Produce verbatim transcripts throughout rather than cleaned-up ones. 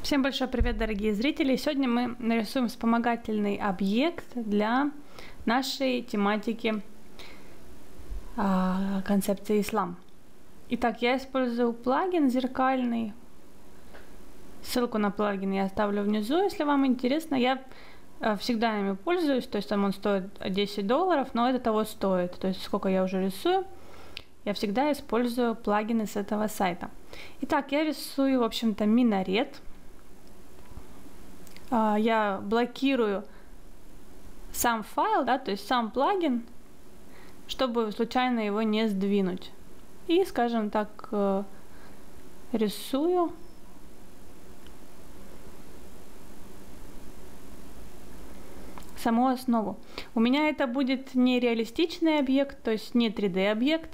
Всем большой привет, дорогие зрители! Сегодня мы нарисуем вспомогательный объект для нашей тематики а, концепции ислам. Итак, я использую плагин зеркальный. Ссылку на плагин я оставлю внизу, если вам интересно. Я а, всегда ими пользуюсь, то есть там он стоит десять долларов, но это того стоит. То есть сколько я уже рисую, я всегда использую плагины с этого сайта. Итак, я рисую, в общем-то, минарет. Я блокирую сам файл, да, то есть сам плагин, чтобы случайно его не сдвинуть. И, скажем так, рисую саму основу. У меня это будет не реалистичный объект, то есть не три дэ объект,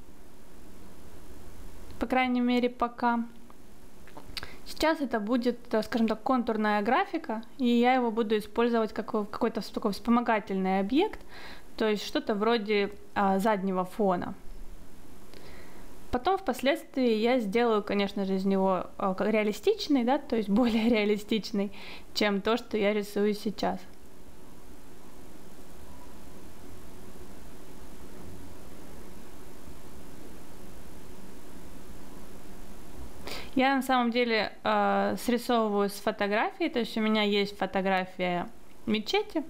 по крайней мере, пока. Сейчас это будет, скажем так, контурная графика, и я его буду использовать как какой-то такой вспомогательный объект, то есть что-то вроде а, заднего фона. Потом впоследствии я сделаю, конечно же, из него а, реалистичный, да, то есть более реалистичный, чем то, что я рисую сейчас. Я на самом деле э, срисовываю с фотографией, то есть у меня есть фотография мечети,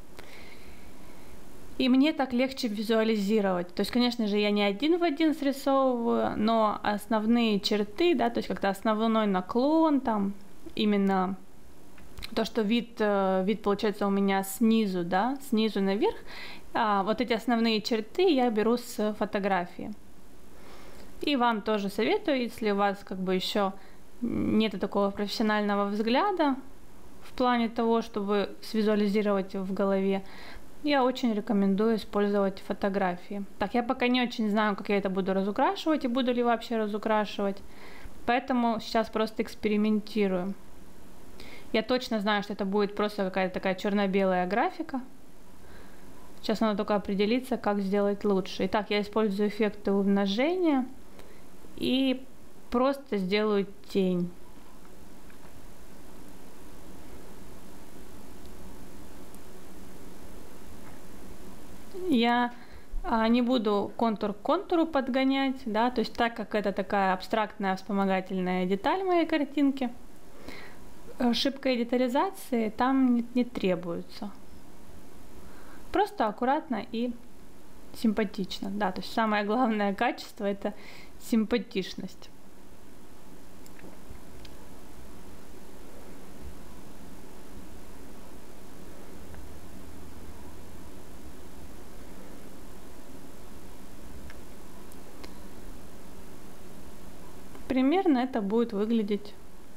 и мне так легче визуализировать. То есть, конечно же, я не один в один срисовываю, но основные черты, да, то есть как-то основной наклон, там именно то, что вид, э, вид получается у меня снизу, да, снизу наверх, а вот эти основные черты я беру с фотографии. И вам тоже советую, если у вас как бы еще нет такого профессионального взгляда в плане того, чтобы свизуализировать в голове, я очень рекомендую использовать фотографии. Так, я пока не очень знаю, как я это буду разукрашивать и буду ли вообще разукрашивать, поэтому сейчас просто экспериментирую. Я точно знаю, что это будет просто какая-то такая черно-белая графика. Сейчас надо только определиться, как сделать лучше. Итак, я использую эффекты умножения и просто сделаю тень. Я а, не буду контур к контуру подгонять, да, то есть так как это такая абстрактная вспомогательная деталь моей картинки, шибкой детализации там не, не требуется. Просто аккуратно и симпатично, да, то есть самое главное качество — это симпатичность. Примерно это будет выглядеть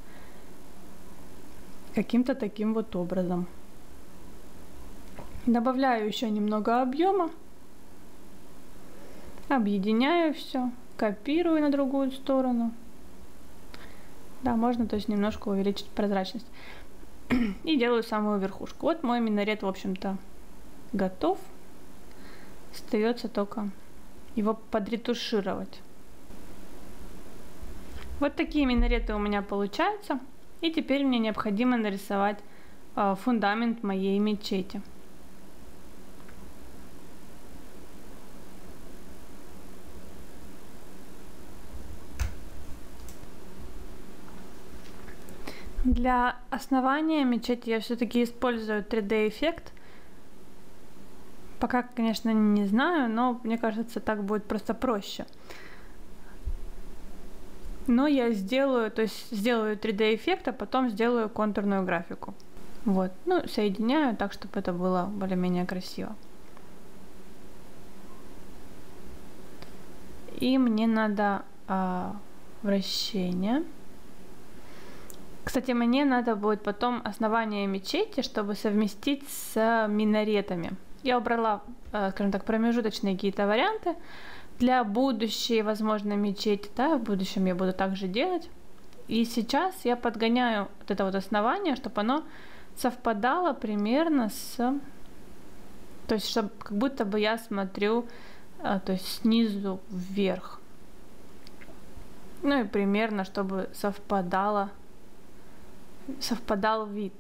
каким-то таким вот образом. Добавляю еще немного объема, объединяю все, копирую на другую сторону. Да, можно, то есть немножко увеличить прозрачность. И делаю самую верхушку. Вот мой минарет, в общем-то, готов. Остается только его подретушировать. Вот такие минареты у меня получаются. И теперь мне необходимо нарисовать э, фундамент моей мечети. Для основания мечети я все-таки использую три дэ эффект. Пока, конечно, не знаю, но мне кажется, так будет просто проще. Но я сделаю, то есть сделаю три дэ эффект, а потом сделаю контурную графику. Вот, ну, соединяю так, чтобы это было более-менее красиво. И мне надо а, вращение. Кстати, мне надо будет потом основание мечети, чтобы совместить с минаретами. Я убрала, скажем так, промежуточные какие-то варианты для будущей, возможно, мечети. Да, в будущем я буду также делать. И сейчас я подгоняю вот это вот основание, чтобы оно совпадало примерно с... То есть, чтобы, как будто бы я смотрю, то есть снизу вверх. Ну и примерно, чтобы совпадало совпадал вид.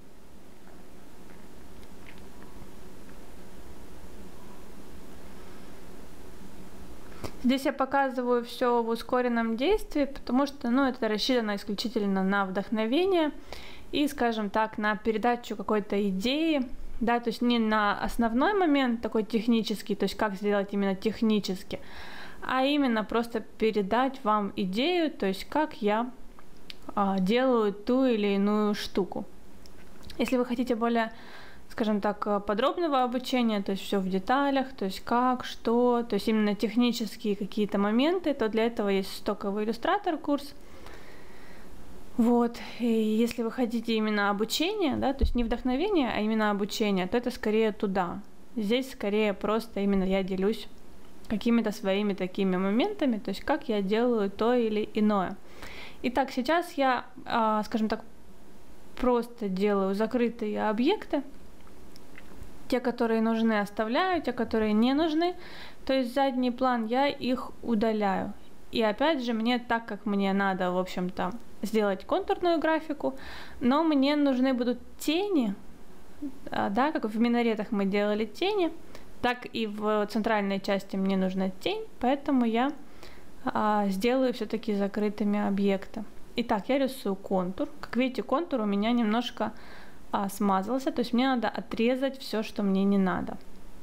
Здесь я показываю все в ускоренном действии, потому что, ну, это рассчитано исключительно на вдохновение и, скажем так, на передачу какой-то идеи, да, то есть не на основной момент такой технический, то есть как сделать именно технически, а именно просто передать вам идею, то есть как я а, делаю ту или иную штуку. Если вы хотите более, скажем так, подробного обучения, то есть все в деталях, то есть как, что, то есть именно технические какие-то моменты, то для этого есть стоковый иллюстратор курс. Вот, и если вы хотите именно обучение, да, то есть не вдохновение, а именно обучение, то это скорее туда. Здесь скорее просто именно я делюсь какими-то своими такими моментами, то есть как я делаю то или иное. Итак, сейчас я, скажем так, просто делаю закрытые объекты. Те, которые нужны, оставляю, те, которые не нужны, то есть задний план, я их удаляю. И опять же, мне так, как мне надо, в общем-то, сделать контурную графику, но мне нужны будут тени, да, как в минаретах мы делали тени, так и в центральной части мне нужна тень, поэтому я а, сделаю все-таки закрытыми объекты. Итак, я рисую контур. Как видите, контур у меня немножко а, смазался, то есть мне надо отрезать все, что мне не надо.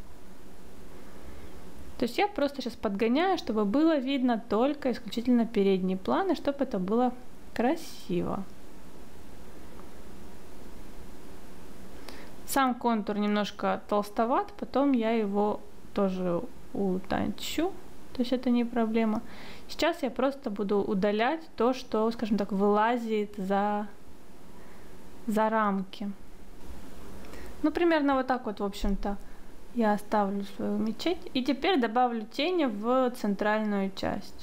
То есть я просто сейчас подгоняю, чтобы было видно только исключительно передний план, и чтобы это было красиво. Сам контур немножко толстоват, потом я его тоже утончу, то есть это не проблема. Сейчас я просто буду удалять то, что, скажем так, вылазит за, за рамки. Ну, примерно вот так вот, в общем-то, я оставлю свою мечеть. И теперь добавлю тени в центральную часть.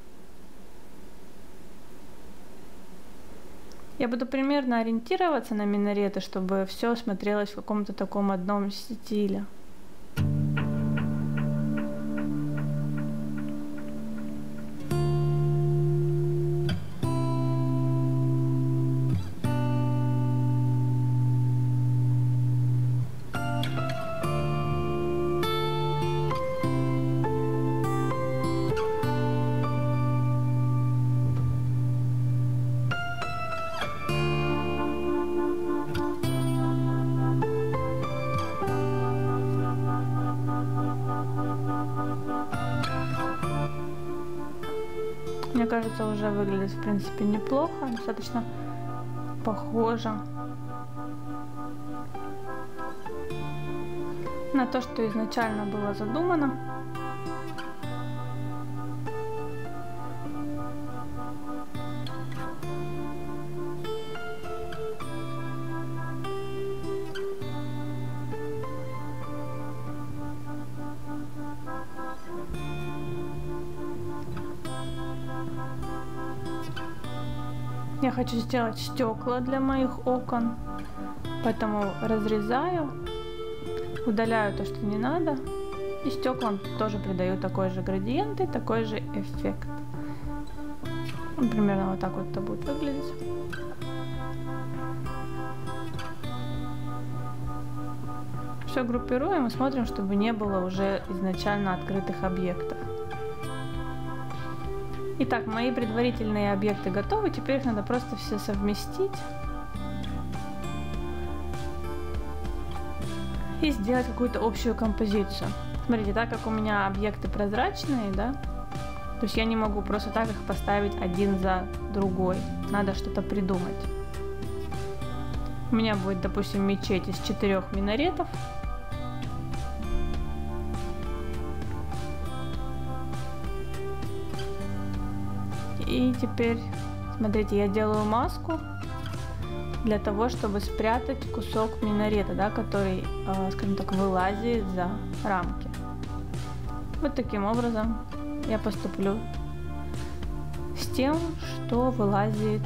Я буду примерно ориентироваться на минареты, чтобы все смотрелось в каком-то таком одном стиле. Мне кажется, уже выглядит в принципе неплохо, достаточно похоже на то, что изначально было задумано. Я хочу сделать стекла для моих окон, поэтому разрезаю, удаляю то, что не надо, и стеклам тоже придаю такой же градиент и такой же эффект. Примерно вот так вот это будет выглядеть. Все группируем и смотрим, чтобы не было уже изначально открытых объектов. Итак, мои предварительные объекты готовы, теперь их надо просто все совместить и сделать какую-то общую композицию. Смотрите, так как у меня объекты прозрачные, да, то есть я не могу просто так их поставить один за другой, надо что-то придумать. У меня будет, допустим, мечеть из четырех минаретов. И теперь, смотрите, я делаю маску для того, чтобы спрятать кусок минарета, да, который, э, скажем так, вылазит за рамки. Вот таким образом я поступлю с тем, что вылазит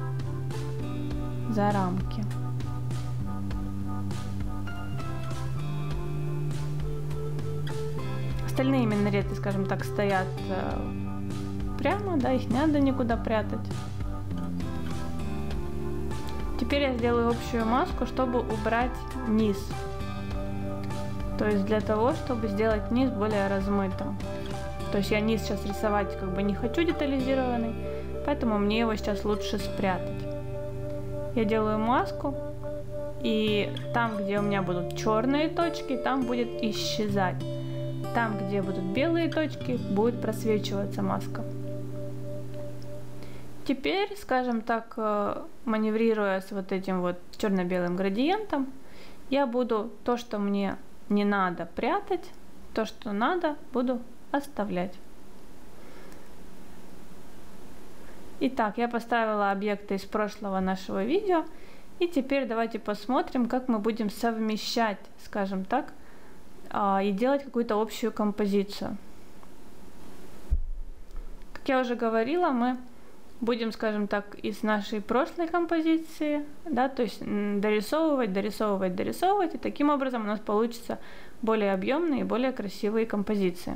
за рамки. Остальные минареты, скажем так, стоят э, прямо, да, их не надо никуда прятать. Теперь я сделаю общую маску, чтобы убрать низ. То есть для того, чтобы сделать низ более размытым. То есть я низ сейчас рисовать как бы не хочу детализированный, поэтому мне его сейчас лучше спрятать. Я делаю маску, и там, где у меня будут черные точки, там будет исчезать. Там, где будут белые точки, будет просвечиваться маска. Теперь, скажем так, маневрируя с вот этим вот черно-белым градиентом, я буду то, что мне не надо, прятать, то, что надо, буду оставлять. Итак, я поставила объекты из прошлого нашего видео, и теперь давайте посмотрим, как мы будем совмещать, скажем так, и делать какую-то общую композицию. Как я уже говорила, мы будем, скажем так, из нашей прошлой композиции, да, то есть дорисовывать, дорисовывать, дорисовывать, и таким образом у нас получится более объемные и более красивые композиции.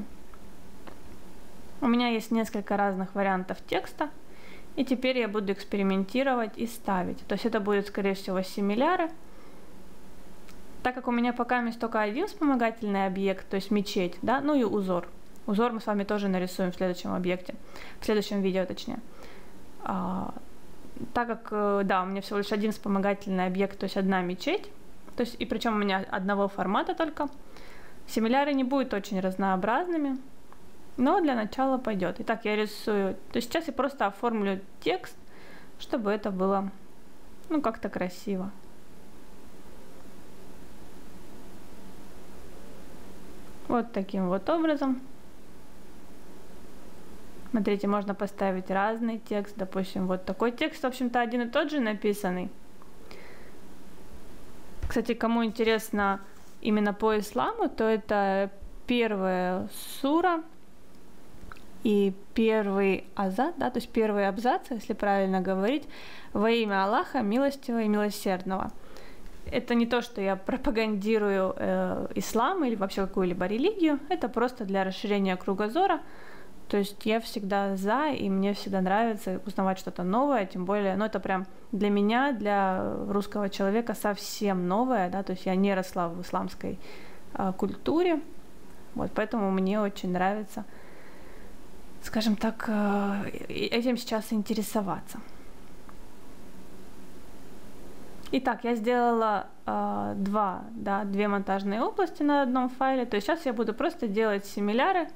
У меня есть несколько разных вариантов текста, и теперь я буду экспериментировать и ставить. То есть это будет, скорее всего, симиляры. Так как у меня пока есть только один вспомогательный объект, то есть мечеть, да, ну и узор. Узор мы с вами тоже нарисуем в следующем объекте, в следующем видео точнее. А, так как, да, у меня всего лишь один вспомогательный объект, то есть одна мечеть, то есть, и причем у меня одного формата только, симиляры не будут очень разнообразными, но для начала пойдет. Итак, я рисую, то есть сейчас я просто оформлю текст, чтобы это было, ну, как-то красиво. Вот таким вот образом. Смотрите, можно поставить разный текст, допустим, вот такой текст, в общем-то, один и тот же написанный. Кстати, кому интересно именно по исламу, то это первая сура и первый азат, да, то есть первый абзац, если правильно говорить, во имя Аллаха, милостивого и милосердного. Это не то, что я пропагандирую э, ислам или вообще какую-либо религию, это просто для расширения кругозора. То есть я всегда за, и мне всегда нравится узнавать что-то новое, тем более, ну это прям для меня, для русского человека совсем новое, да, то есть я не росла в исламской э, культуре, вот, поэтому мне очень нравится, скажем так, э, этим сейчас интересоваться. Итак, я сделала э, два, да, две монтажные области на одном файле, то есть сейчас я буду просто делать симиляры,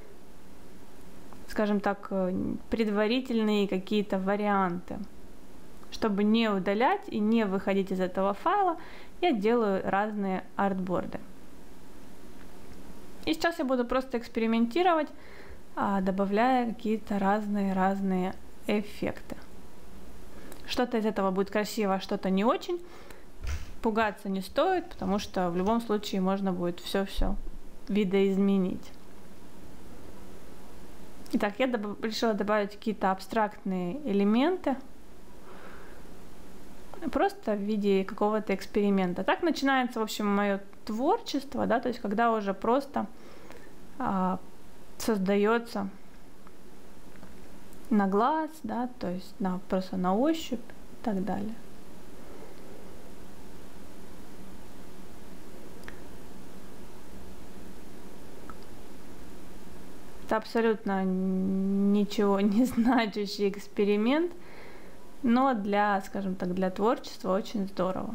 скажем так, предварительные какие-то варианты. Чтобы не удалять и не выходить из этого файла, я делаю разные артборды. И сейчас я буду просто экспериментировать, добавляя какие-то разные-разные эффекты. Что-то из этого будет красиво, а что-то не очень. Пугаться не стоит, потому что в любом случае можно будет все-все видоизменить. Итак, я доб- решила добавить какие-то абстрактные элементы, просто в виде какого-то эксперимента. Так начинается, в общем, мое творчество, да, то есть когда уже просто а, создается на глаз, да, то есть на, просто на ощупь и так далее. Это абсолютно ничего не значащий эксперимент, но для, скажем так, для творчества очень здорово.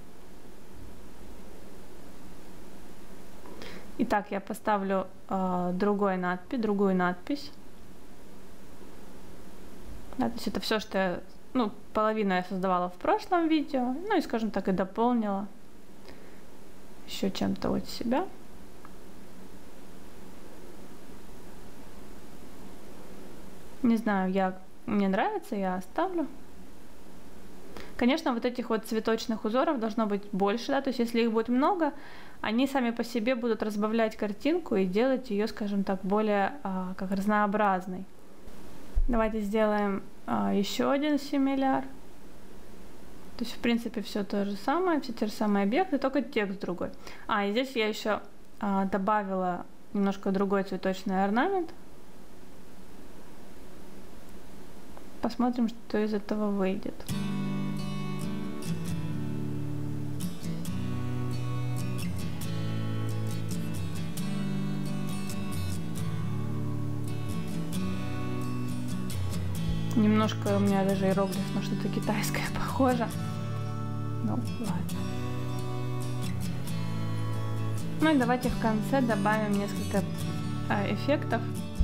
Итак, я поставлю э, другой надпись, другую надпись. Да, то есть это все, что я, ну, половину я создавала в прошлом видео, ну и, скажем так, и дополнила еще чем-то от себя. Не знаю, я, мне нравится, я оставлю. Конечно, вот этих вот цветочных узоров должно быть больше, да, то есть если их будет много, они сами по себе будут разбавлять картинку и делать ее, скажем так, более а, как разнообразной. Давайте сделаем а, еще один симиляр. То есть, в принципе, все то же самое, все те же самые объекты, только текст другой. А, и здесь я еще а, добавила немножко другой цветочный орнамент. Посмотрим, что из этого выйдет. Немножко у меня даже иероглиф на что-то китайское похоже. Ну, ладно. Ну и давайте в конце добавим несколько э, эффектов.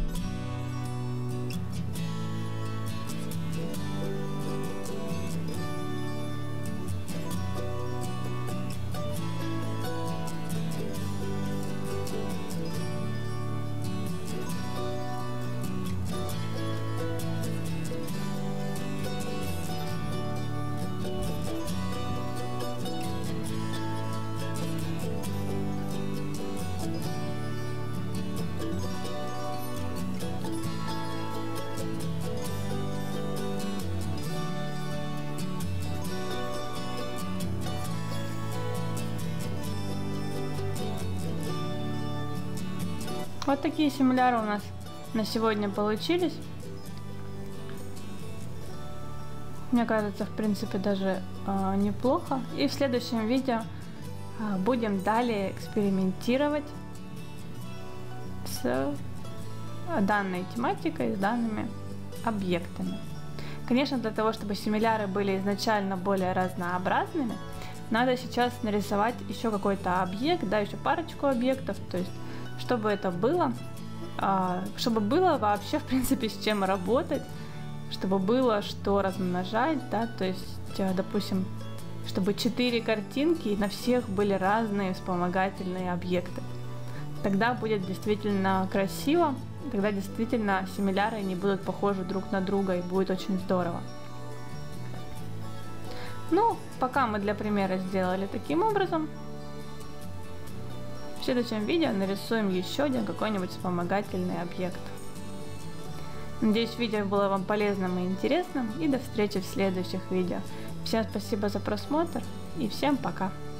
Вот такие симуляры у нас на сегодня получились. Мне кажется, в принципе, даже э, неплохо. И в следующем видео э, будем далее экспериментировать с данной тематикой, с данными объектами. Конечно, для того, чтобы симуляры были изначально более разнообразными, надо сейчас нарисовать еще какой-то объект, да, еще парочку объектов, то есть чтобы это было, чтобы было вообще, в принципе, с чем работать, чтобы было что размножать, да, то есть, допустим, чтобы четыре картинки и на всех были разные вспомогательные объекты. Тогда будет действительно красиво, тогда действительно симуляры не будут похожи друг на друга и будет очень здорово. Ну, пока мы для примера сделали таким образом. В следующем видео нарисуем еще один какой-нибудь вспомогательный объект. Надеюсь, видео было вам полезным и интересным, и до встречи в следующих видео. Всем спасибо за просмотр и всем пока!